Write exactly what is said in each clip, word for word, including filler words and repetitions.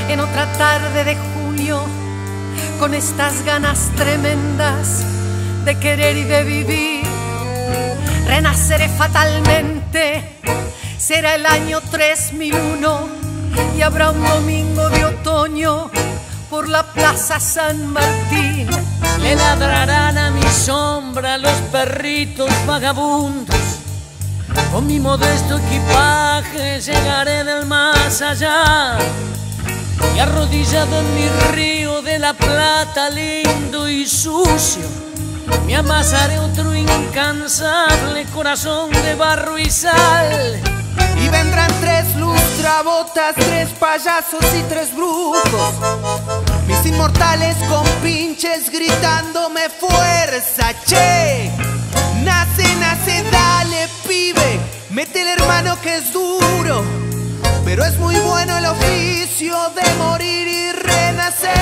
en otra tarde de junio, con estas ganas tremendas de querer y de vivir. Renaceré fatalmente, será el año tres mil uno y habrá un domingo de otoño por la Plaza San Martín. Le ladrarán a mi sombra los perritos vagabundos. Con mi modesto equipaje llegaré del más allá, y arrodillado en mi río de la Plata lindo y sucio, me amasaré otro incansable corazón de barro y sal. Y vendrán tres lustrabotas, tres payasos y tres brujos, mis inmortales compinches gritándome fuerza, che. Nace, nace, dale, pibe, métele hermano que es duro, pero es muy bueno el oficio de morir y renacer.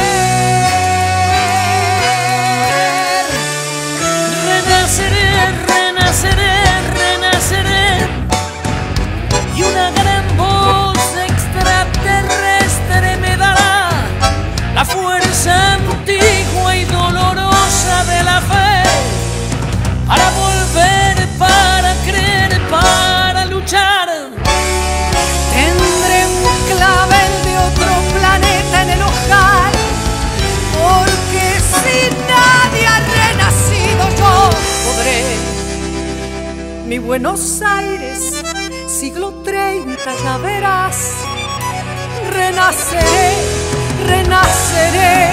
Renaceré, renaceré, renaceré, y una gran voz extraterrestre me dará la fuerza antigua y dolorosa de la fe, para volver, para creer, para luchar. Tendré un clavel de otro planeta en el ojal, porque si nadie ha renacido yo podré. Mi Buenos Aires, siglo treinta, ya verás. Renaceré, renaceré,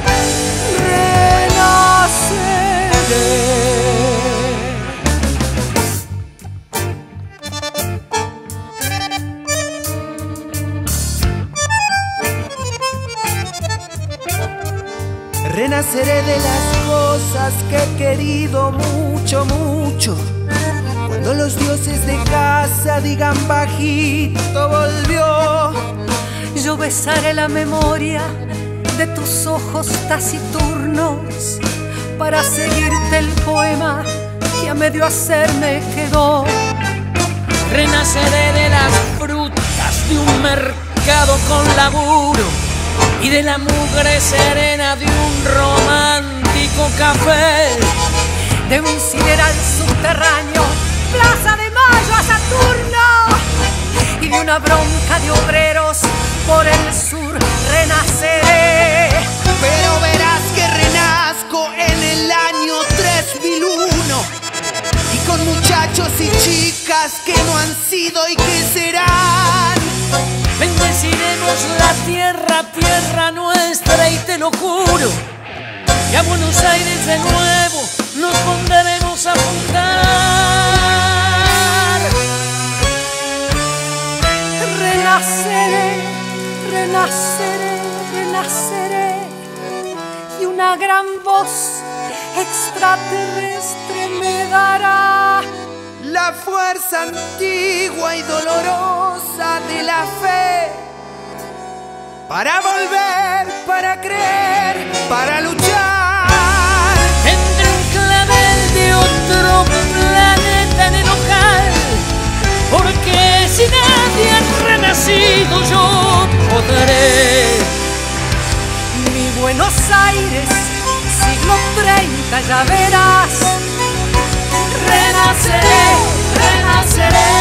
renaceré. Renaceré de las cosas que he querido mucho, mucho. Cuando los dioses de casa digan bajito volvió. Yo besaré la memoria de tus ojos taciturnos para seguirte el poema que a medio hacer me quedó. Renaceré de las frutas de un mercado con laburo y de la mugre serena de un romántico café, de un sideral subterráneo, Plaza de Mayo a Saturno, y de una bronca de obreros por el sur. Renaceré, pero verás que renazco en el año tres mil uno, y con muchachos y chicas que no han sido y que serán. Bendeciremos la tierra, tierra nuestra, y te lo juro, que a Buenos Aires de nuevo nos pondremos a fundar. Renaceré, renaceré, renaceré, y una gran voz extraterrestre me dará la fuerza antigua y dolorosa de la fe, para volver, para creer, para luchar. Tendré un clavel de otro planeta en el ojal, porque si nadie ha renacido yo podré. Mi Buenos Aires, siglo treinta, ya verás. Renaceré, renaceré.